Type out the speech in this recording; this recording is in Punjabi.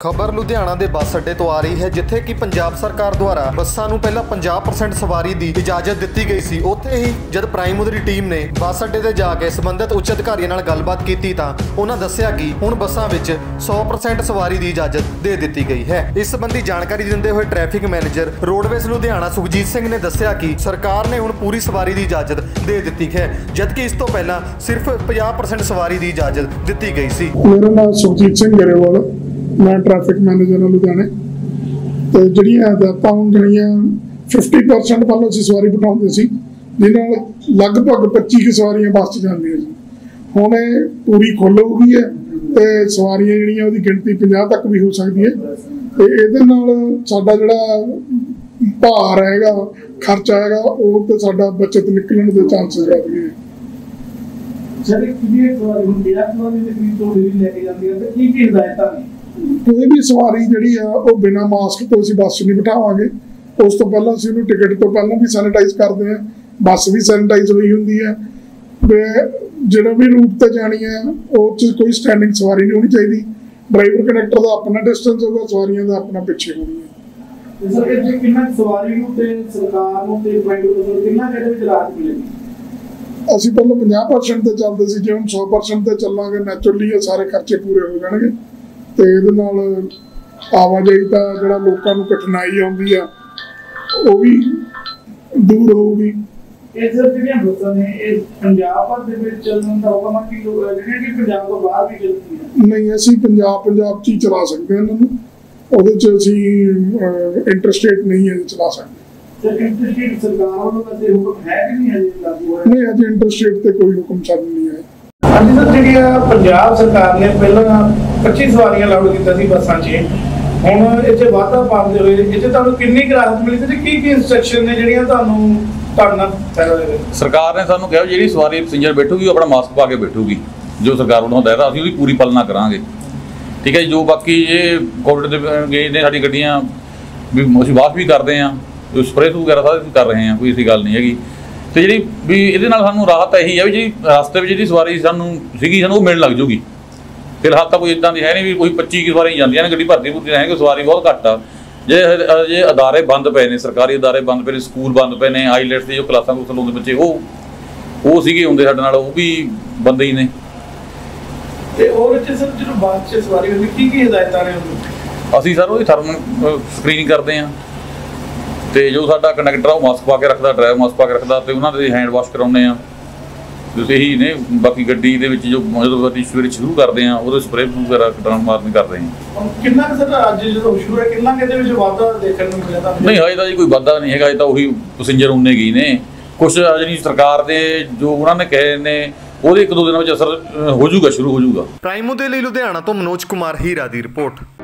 खबर लुधियाना के बस अड्डे तो आ रही है जिथे कि पंजाब सरकार द्वारा बसां नूं पहला 50% सवारी की इजाजत दी गई सी। उत्थे ही जब प्राइम उधरी टीम ने बस अड्डे ते जाके संबंधित उच्च अधिकारियों नाल गलबात की तां उन्हां दस्सिया कि हुण बसां विच 100% सवारी की इजाजत दे दी गई है। इस संबंधी जानकारी दिंदे हुए traffic manager roadways Ludhiana Sukhjit Singh ने दस्सिया कि सरकार ने हुण पूरी सवारी की इजाजत दे दी है, जबकि इस तो पहला सिर्फ 50% सवारी की इजाजत दी गई सी। मेरा नाम सुखजीत सिंह गरेवाल, मैं ट्रैफिक मैनेजर लुधियाने। तो ਜਿਹੜੀਆਂ ਹਦਾਇਤਾਂ ਜਿਹੜੀਆਂ 50% ਪਹਿਲਾਂ ਅਸੀਂ ਸਵਾਰੀ ਬਿਠਾਉਂਦੇ ਸੀ, ਜਿਹਦੇ ਨਾਲ ਲਗਭਗ 25 ਸਵਾਰੀਆਂ ਬੱਸ 'ਚ ਜਾਂਦੀਆਂ ਸੀ। ਹੁਣ ਇਹ ਪੂਰੀ ਖੁੱਲ੍ਹ ਹੋ ਗਈ ਹੈ ਤੇ ਸਵਾਰੀਆਂ ਜਿਹੜੀਆਂ ਉਹਦੀ ਗਿਣਤੀ 50 ਤੱਕ ਵੀ ਹੋ ਸਕਦੀ ਹੈ। ਤੇ ਇਹਦੇ ਨਾਲ ਸਾਡਾ ਜਿਹੜਾ ਭਾਰ ਹੈਗਾ, ਖਰਚਾ ਹੈਗਾ, ਉਹ ਤੇ ਸਾਡਾ ਬਚਤ ਨਿਕਲਣ ਦੇ ਚਾਂਸਸ ਵੱਧ ਗਏ। ਸਰ ਕਿੰਨੀ ਸਵਾਰੀ ਹੁੰਦੀ ਹੈ ਸਵਾਰੀ ਦੇ ਕੀ ਤੋਂ ਵੀ ਲੈ ਕੇ ਜਾਂਦੀ ਹੈ ਤੇ ਕੀ ਹਦਾਇਤਾਂ ਨੇ? कोई भी सवारी जी बिना मास्क तो असीं बस नहीं बिठावांगे। उस तो पहला असीं उहनूं टिकट तो पहला भी सैनिटाइज करते हैं, बस भी सैनिटाइज हुई हुंदी है। जिहड़ा भी रूट ते जानी है उस कोई स्टैंडिंग सवारी नहीं होनी चाहिए। ड्राइवर कंडक्टर का अपना डिस्टेंस होगा, सवारियों का अपना पिछे होनी है। सर ये कितना सवारी नूं ते सरकार नूं ते प्राइवेट नूं कितना कहदे विच राहत मिलेगी? असीं पहले 50% ते चलदे सी, जे हुण 100% ते चलांगे नैचुरली सारे खर्चे पूरे हो जाणगे ਤੇ ਇਹਦੇ ਨਾਲ ਆਵਾਜਾਈ ਦਾ ਜਿਹੜਾ ਲੋਕਾਂ ਨੂੰ ਕਠਿਨਾਈ ਆਉਂਦੀ ਆ ਉਹ ਵੀ ਦੂਰ ਹੋਊਗੀ। ਇਹ ਸਰ ਜਿਹੜੀਆਂ ਬੱਸਾਂ ਨੇ ਇਹ ਪੰਜਾਬ ਭਰ ਦੇ ਵਿੱਚ ਚੱਲਣ ਦਾ ਹੁਕਮ ਹੈ ਕਿ ਜਿਹੜੀਆਂ ਕਿ ਪੰਜਾਬ ਤੋਂ ਬਾਹਰ ਵੀ ਚੱਲਦੀਆਂ? ਨਹੀਂ, ਅਸੀਂ ਪੰਜਾਬ 'ਚ ਹੀ ਚਲਾ ਸਕਦੇ ਹਾਂ ਇਹਨਾਂ ਨੂੰ। ਉਹਦੇ 'ਚ ਅਸੀਂ ਇੰਟਰਸਟੇਟ ਨਹੀਂ ਹੈ ਚਲਾ ਸਕਦੇ। ਸਰ ਇੰਟਰਸਟੇਟ ਸਰਕਾਰ ਵੱਲੋਂ ਕਦੇ ਹੁਕਮ ਹੈ ਕਿ ਨਹੀਂ ਹਜੇ ਲਾਗੂ ਹੋਇਆ? ਨਹੀਂ, ਅਜੇ ਇੰਟਰਸਟੇਟ ਤੇ ਕੋਈ ਹੁਕਮ ਸਾਨੂੰ ਨਹੀਂ ਹੈ। ਹਾਂਜੀ ਸਰ, ਜਿਹੜੀਆਂ ਪੰਜਾਬ ਸਰਕਾਰ ਨੇ ਪਹਿਲਾਂ 25 ਸਵਾਰੀਆਂ ਅਲਾਉਡ ਕੀਤਾ ਸੀ ਬੱਸਾਂ 'ਚ, ਹੁਣ ਇਹ 'ਚ ਵਾਧਾ ਪਾਉਂਦੇ ਹੋਏ ਇਹ 'ਚ ਤੁਹਾਨੂੰ ਕਿੰਨੀ ਕੁ ਰਾਹਤ ਮਿਲੀ ਤੇ ਕੀ ਇੰਸਟਰਕਸ਼ਨ ਨੇ ਜਿਹੜੀਆਂ ਤੁਹਾਨੂੰ ਫਾਇਦਾ ਦੇਵੇ? ਸਰਕਾਰ ਨੇ ਸਾਨੂੰ ਕਿਹਾ ਜਿਹੜੀ ਸਵਾਰੀ ਪੈਸੇਂਜਰ ਬੈਠੂਗੀ ਉਹ ਆਪਣਾ ਮਾਸਕ ਪਾ ਕੇ ਬੈਠੂਗੀ, ਜੋ ਸਰਕਾਰ ਵੱਲੋਂ ਹਦਾਇਤ ਅਸੀਂ ਉਹਦੀ ਪੂਰੀ ਪਾਲਣਾ ਕਰਾਂਗੇ। ਠੀਕ ਹੈ ਜੀ। ਜੋ ਬਾਕੀ ਇਹ ਕੋਵਿਡ ਦੇ ਗਏ ਨੇ ਸਾਡੀ ਗੱਡੀਆਂ ਵੀ ਅਸੀਂ ਵਾਸ਼ ਵੀ ਕਰਦੇ ਹਾਂ, ਸਪਰੇਅ ਵਗੈਰਾ ਸਾਰੇ ਕਰ ਰਹੇ ਹਾਂ, ਕੋਈ ਐਸੀ ਗੱਲ ਨਹੀਂ ਹੈਗੀ। ਤੇ ਜਿਹੜੀ ਵੀ ਇਹਦੇ ਨਾਲ ਸਾਨੂੰ ਰਾਹਤ ਇਹੀ ਹੈ ਵੀ ਜਿਹੜੀ ਰਸਤੇ ਵਿੱਚ ਜਿਹੜੀ ਸਵਾਰੀ ਸਾਨੂੰ ਉਹ ਮਿਲਣ ਲੱਗ ਜੂਗੀ। ਫਿਲਹਾਲ ਤਾਂ ਕੋਈ ਇੱਦਾਂ ਦੀ ਹੈ ਨਹੀਂ ਵੀ ਕੋਈ 25 ਕੀ ਸਵਾਰੀਆਂ ਜਾਂਦੀਆਂ ਨੇ, ਗੱਡੀ ਭਰਤੀ ਹੈਗੀ, ਸਵਾਰੀ ਬਹੁਤ ਘੱਟ ਆ। ਜੇ ਅਦਾਰੇ ਬੰਦ ਪਏ ਨੇ, ਸਰਕਾਰੀ ਅਦਾਰੇ ਬੰਦ ਪਏ ਨੇ, ਸਕੂਲ ਬੰਦ ਪਏ ਨੇ, ਆਈਲੈਟਸ ਦੀ ਜੋ ਕਲਾਸਾਂ ਲਾਉਂਦੇ ਬੱਚੇ ਉਹ ਸੀਗੇ ਹੁੰਦੇ ਸਾਡੇ ਨਾਲ, ਉਹ ਵੀ ਬੰਦੇ ਹੀ ਨੇ। ਤੇ ਉਹਦੇ 'ਚ ਸਰ ਜਦੋਂ ਬੱਸ 'ਚ ਸਵਾਰੀ ਹੁੰਦੀ ਕੀ ਹਦਾਇਤਾਂ ਨੇ? ਅਸੀਂ ਸਰ ਉਹਦੀ ਥਰਮਲ ਸਕਰੀਨਿੰਗ ਕਰਦੇ ਹਾਂ ਤੇ ਜੋ ਸਾਡਾ ਕੰਡਕਟਰ ਆ ਉਹ ਮਾਸਕ ਪਾ ਕੇ ਰੱਖਦਾ, ਡਰਾਈਵਰ ਮਾਸਕ ਪਾ ਕੇ ਰੱਖਦਾ ਤੇ ਉਹਨਾਂ ਦੇ ਹੈਂਡ ਵਾਸ਼ ਕਰਾਉਂਦੇ ਆ। ਤੁਸੀਂ ਇਹੀ ਨੇ। ਬਾਕੀ ਗੱਡੀ ਦੇ ਵਿੱਚ ਜਦੋਂ ਸਵੇਰੇ ਸ਼ੁਰੂ ਕਰਦੇ ਆ ਉਹਦੇ ਸਪਰੇਅ ਵਗੈਰਾ ਕਟਾਉਣ ਮਾਰਨੀ ਕਰਦੇ ਆ। ਕਿੰਨਾ ਕੁ ਸਰ ਅੱਜ ਜਦੋਂ ਸ਼ੁਰੂ ਹੈ ਕਿੰਨਾ ਕਿਤੇ ਵਿੱਚ ਵਾਧਾ ਦੇਖਣ ਨੂੰ ਮਿਲਿਆ ਤੁਹਾਨੂੰ? ਨਹੀਂ, ਹਜੇ ਤਾਂ ਜੀ ਕੋਈ ਵਾਧਾ ਨਹੀਂ ਹੈਗਾ, ਹਜੇ ਤਾਂ ਉਹੀ ਪੈਸੇਂਜਰ ਉਨੇ ਗਏ ਨੇ। ਕੁਛ ਜਿਹੜੀ ਸਰਕਾਰ ਦੇ ਜੋ ਉਹਨਾਂ ਨੇ ਕਹੇ ਨੇ ਉਹਦੇ 1-2 ਦਿਨਾਂ ਵਿੱਚ ਅਸਰ ਹੋ ਜਾਊਗਾ, ਸ਼ੁਰੂ ਹੋ ਜਾਊਗਾ। ਪ੍ਰਾਈਮ ਦੇ ਲਈ ਲੁਧਿਆਣਾ ਤੋਂ ਮਨੋਜ ਕੁਮਾਰ ਹੀਰਾ ਦੀ ਰਿਪੋਰਟ।